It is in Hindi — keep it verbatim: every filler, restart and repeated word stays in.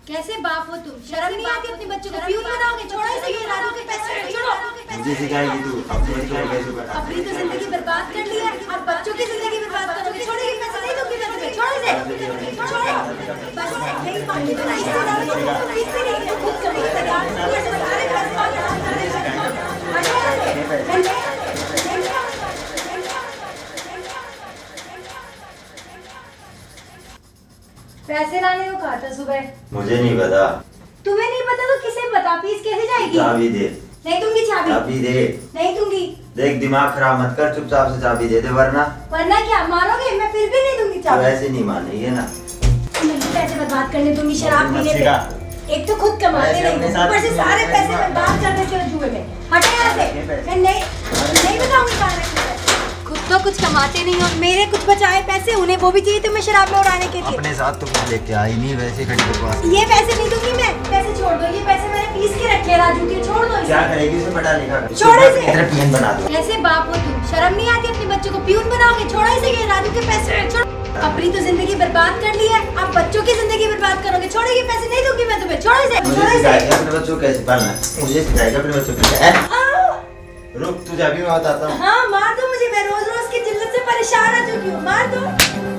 कैसे बाप हो तुम? शर्म नहीं आती अपने बच्चों को प्यून बनाओगे? छोड़ो इसे, ये राजू के पैसे छोड़ो। मुझे सिखाएगी तू, अब समझ गया कैसे बना। अपनी तो जिंदगी बर्बाद कर ली है, अब बच्चों की जिंदगी बर्बाद करोगे। छोड़ो, ये पैसे नहीं दूंगी मैं तुम्हें। छोड़ो इसे, छोड़ो। बस नहीं मांगी तो नहीं इससे इससे नहीं तो खुद कभी तैयार नहीं है। सारे पैसे पैसे लाने को कहा था सुबह। मुझे नहीं पता। तुम्हें नहीं पता तो किसे पता? फीस कैसे जाएगी? चाबी दे। नहीं दूंगी चाबी। चाबी दे। नहीं दूंगी। देख दिमाग खराब मत कर, चुपचाप से चाबी दे दे, वरना वरना क्या मारोगे? मैं फिर भी नहीं दूंगी तो चाबी। ऐसे नहीं मानेगी है ना। नहीं पैसे बर्बाद करने दूंगी शराब पीने पे। एक तो खुद कमाते नहीं, ऊपर से सारे पैसे बर्बाद कर देते हो जुए में। हटो यहाँ से। मैं नहीं नहीं बताऊंगी कहाँ रखी है। खुद तो कुछ कमाते नहीं और मेरे कुछ बचाए पैसे उन्हें वो भी चाहिए तुम्हें शराब में उड़ाने के लिए। अपने साथ तो कुछ लेके आई नहीं, वैसे खड़ी बकवास। ये पैसे नहीं दूंगी मैं। पैसे छोड़ दो, ये पैसे मैंने पीस के रखे हैं राजू के। छोड़ दो इसे। क्या करेगी उसे? पढ़ा लिखा कर। छोड़ो इसे। तेरा पियन बना दो। कैसे बाप हो तुम? शर्म नहीं आती अपने बच्चों को प्यून बनाओगे? छोड़ो इसे, ये राजू के पैसे छोड़ो। अपनी तो जिंदगी बर्बाद कर ली है, अब बच्चों की जिंदगी बर्बाद करोगे। छोड़ो, ये पैसे नहीं दूंगी मैं तुम्हें। छोड़ो इसे, मुझे छोड़ो इसे। सिखाएगा अपने बच्चों को कैसे पालना है। मुझे सिखाएगा अपने बच्चों को कैसे। रुक, तुझे अभी मैं बताता हूँ। हाँ मार दो मुझे, मैं रोज रोज की जिल्लत से परेशान आ चुकी हूँ। मार दो।